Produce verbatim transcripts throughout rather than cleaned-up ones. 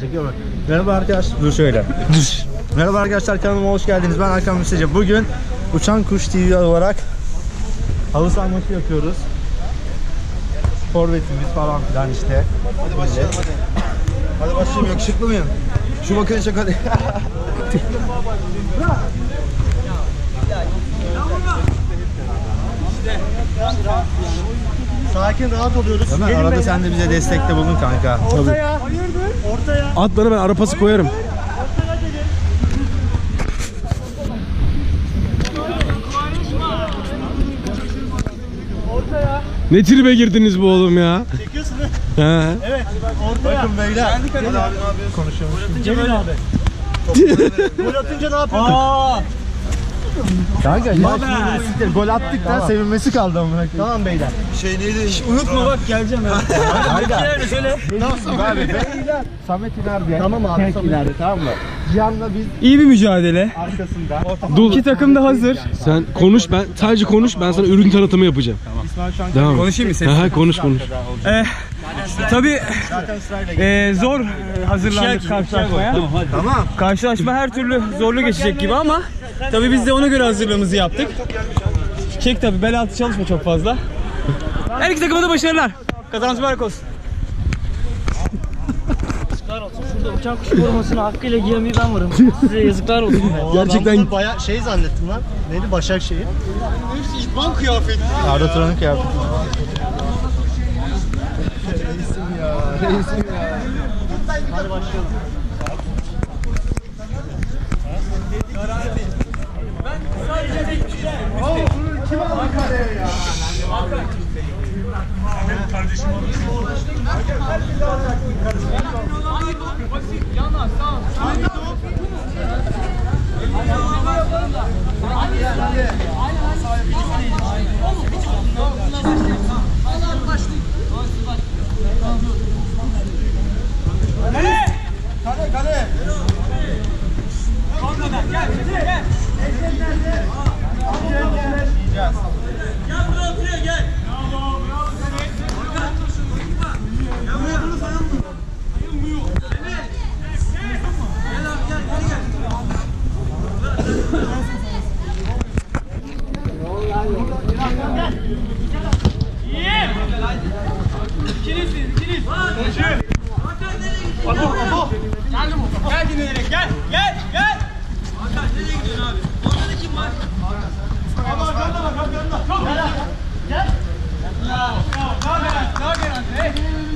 Çekiyor mu? Merhaba arkadaşlar. Dur şöyle. Merhaba arkadaşlar, kanalıma hoş geldiniz. Ben Hakan Müstecep. Bugün Uçan Kuş T V olarak halı saha maçı yapıyoruz. Forvetimiz falan filan işte. Hadi başlayalım hadi. Hadi başlayalım, yakışıklı mıyım? Şu bakın çok hadi. Sakin, rahat oluyoruz. Hemen arada beyler. Sen de bize destekte bulun kanka. Ortaya. Hayırdır? Ortaya. Atları ben arapası koyarım. Ortaya dedim. Ortaya. Ne tribe girdiniz bu oğlum ya? Çekiyorsun mu? He. Evet. Ortaya. Bakın beyler. Hadi abi, ne yapıyorsun? Konuşuyormuş. Gelin böyle abi. Gol atınca ne yapıyorsun? Aa! Kanka ya şimdi gol attık da tamam. Sevinmesi kaldı amına. Tamam beyler. Şey neydi? Şş, unutma bak geleceğim ya. Hayır. Şöyle. Nasıl abi? Beyler. Samet ileride. Tamam abi. Samet ileride, tamam mı? Cihan'la biz iyi bir mücadele. Arkasında. Dul. İki takım da hazır. Sen konuş, ben sadece konuş, ben sana ürün tanıtımı yapacağım. Tamam. Devam. Konuşayım mı sen? Ha, konuş konuş. Ee, tabii e, zor hazırlandık karşılaşmaya. Tamam. Karşılaşma her türlü zorlu geçecek gibi ama tabii biz de ona göre hazırlığımızı yaptık. Çek tabii, bel altı çalışma çok fazla. Her iki takıma da başarılar. Kazanç mübarek olsun. Yazıklar olsun. Şurada uçan kuş korumasını hakkıyla giyemeyi ben varım. Size yazıklar olsun. Gerçekten bayağı şey zannettim lan. Neydi? Başakşehir. İşban kıyafeti. Arda Turan'ın kıyafeti. Reisim ya. Reisim ya. Hadi başlayalım. Ben sadece tek bir şey. Kim aldı kaleye ya? Benim kardeşim oldu. Yana sağ. Kale kale. Gel gel. Gel buraya oturuyor gel. Bravo bravo. Gel buraya bunu sayılmıyor. Sayılmıyor. Evet. Gel abi gel gel gel. İyi. İkiniz ikiniz. Hakan nereye gidiyorsun? Geldim o. Gel dinlenerek gel. Gel gel. Hakan nereye gidiyorsun abi? Orada da kim var? Hakan arkanda bak arkanda. Çok gel. Gel. Bravo. Bravo. Daha gelen. Daha gelen. Hey.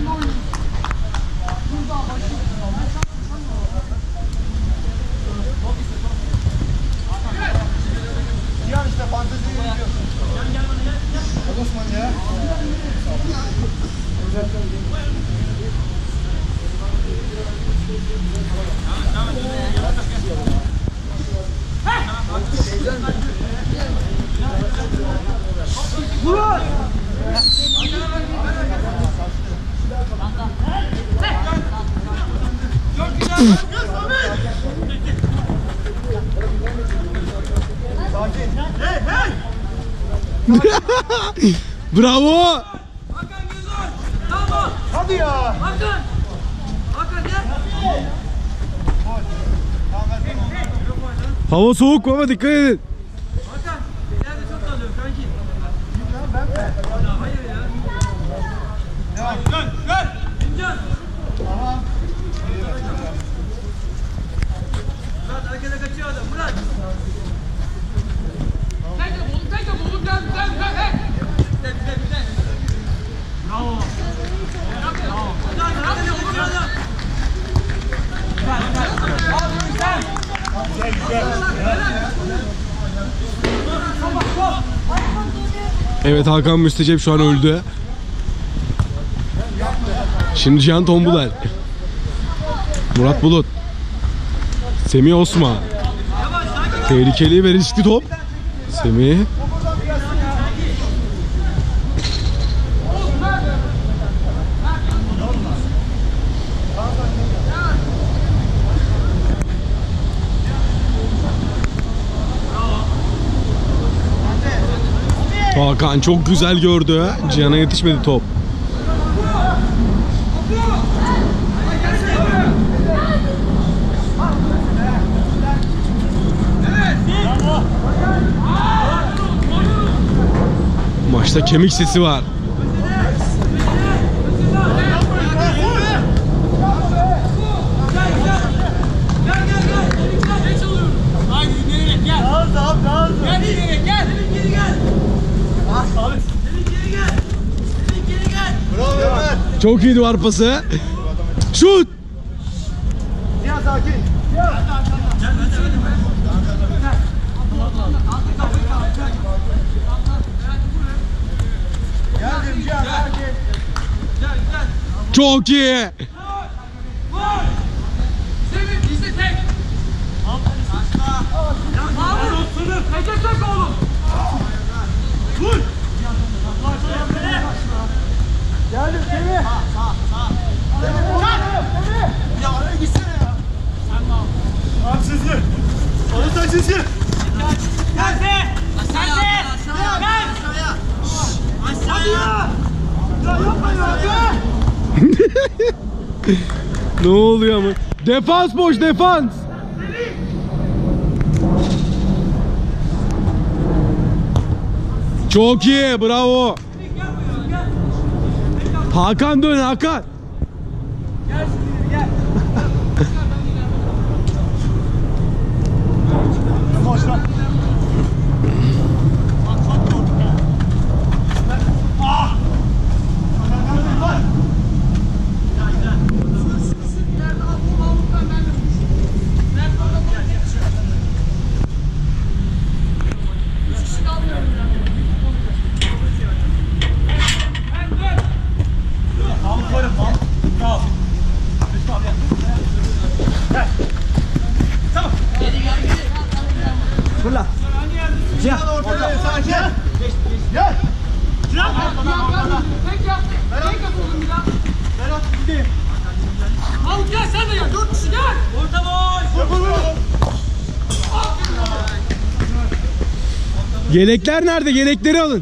Cihan işte fanteziye gidiyor. Gel gel bana gel. Gel Osman ya. Vur! Çok güzel. Hey hey! bravo. Hakan göz var. Tamam. Hadi ya. Hakan. Hakan gel. Hava soğuk ama dikkat edin. Hakan. İleride çok dalıyorum kanki. Ben mi? Hayır ya. Devam. Dön dön. İmcan. Aha. Murat arkada kaçıyor adam. Murat. Tek de bolu tek de bolu gel gel gel. Güzel güzel güzel. Bravo. Bravo. Hadi hadi hadi hadi. Evet, Hakan Müstecep şu an öldü. Şimdi Cihan Tombuler. Murat Bulut. Semih Osman. Tehlikeli ve riskli top. Semih. Hakan çok güzel gördü. Cihan'a yetişmedi top. Maçta kemik sesi var. Çok iyi duvar pası. Şut. Cihan sakin. Geldim Cihan sakin. Çok iyi. Geldim Semih. Ya oraya gitsene ya. Abi sizce. Orada sizce. Sen de! Sen de! Gel! Aşağıya! Ya yapmayın abi. Ne oluyor ama? Defans boş, defans. Çok iyi, bravo. Hakan dön, Hakan. Gel şimdi gel. Boş ver. Fırla. Cihan ortada sakin. Gel. Cihan. Tek yap. Tek yap oğlum bir daha. Berat gideyim. Al gel sen de gel. Dört kişi gel. Orta boş. Yelekler nerede? Yelekleri alın.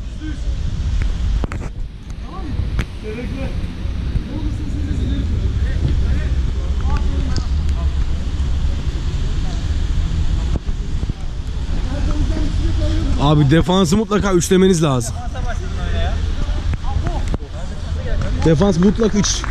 Abi defansı mutlaka üçlemeniz lazım. Defans mutlak üç.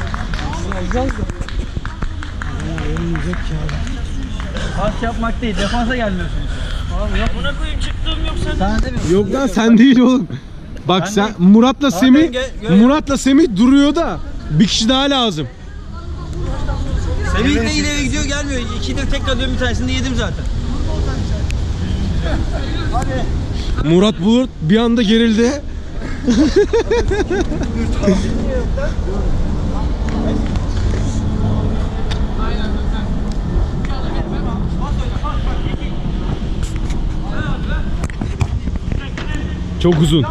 Pas yapmak değil, defansa gelmiyorsunuz. Abi yok. Buna koyayım çıktığım yok sen. Sen de mi? Yok lan sen değil oğlum. Bak sen Murat'la Semih Murat'la Semih duruyor da bir kişi daha lazım. Semih de ileri gidiyor gelmiyor. İkidir tekrar dön, bir tanesini de yedim zaten. Murat Bulut bir anda gerildi. Çok uzun.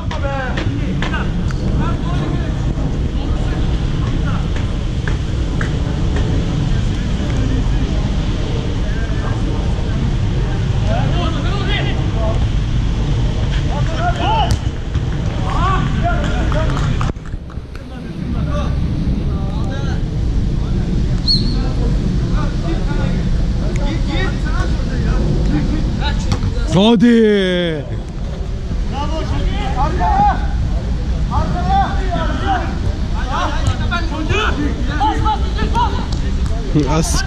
Hadi. As.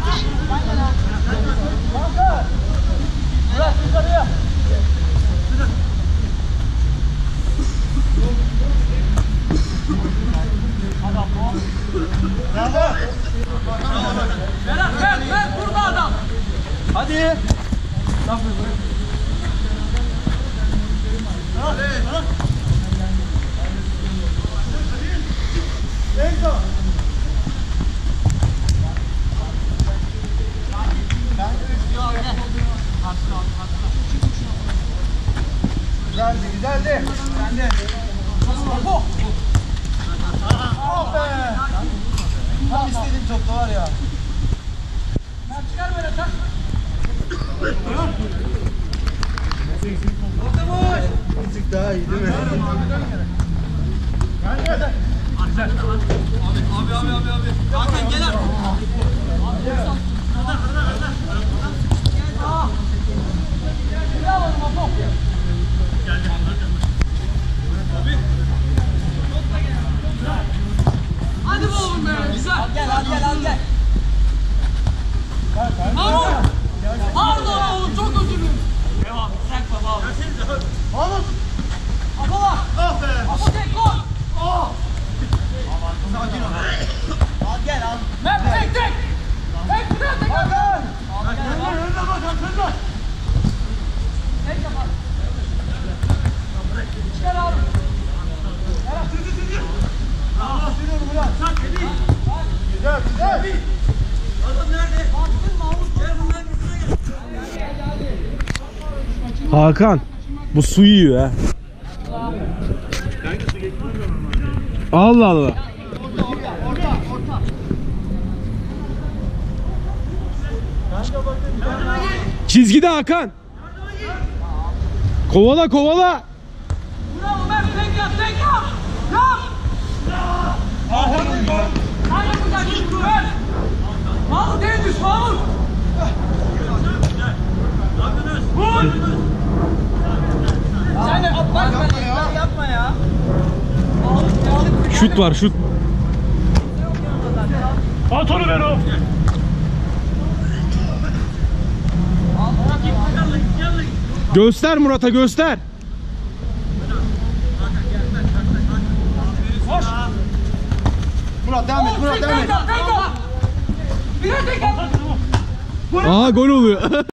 Berat ver ver burada adam. Hadi. Güzeldi, güzeldi. Güzeldi. Oh be. Tam istediğim topta var ya. Çıkar böyle tak. Bir tık daha iyi değil mi? Abi abi abi abi. Hakan gel artık. al gel al gel. Mahmut. Pardon oğlum çok özür dilerim. Devam. Bırakma Mahmut. Mahmut. Apo var. Oh be. Apo tek gol. Oh. Sakin ol. Al gel al. Mert tek tek. Tek bir daha tek. Al gel. Al gel. Önüne bak önüne. Tek yapar. Çıkar abi. Yarak sürücü sürücü. Allah sürüyorum Murat. Çak dedi. Güzel güzel. Adam nerede? Baktın Mahmut. Gel bundan gitsene gel. Hakan, bu su yiyor ha. Allah Allah. Çizgide Hakan. Kovala kovala. Bravo Mert tek yap tek yap. Yap. Sen yapacaksın bunu ver. Mahmut en düş Mahmut. Vur. Sen de yapma ya. Yapma ya. Şut var şut. At onu ver o. Göster Murat'a göster. Murat devam et. Murat devam et. Tek yap tek yap. Bir de tek yap. Aa gol oluyor.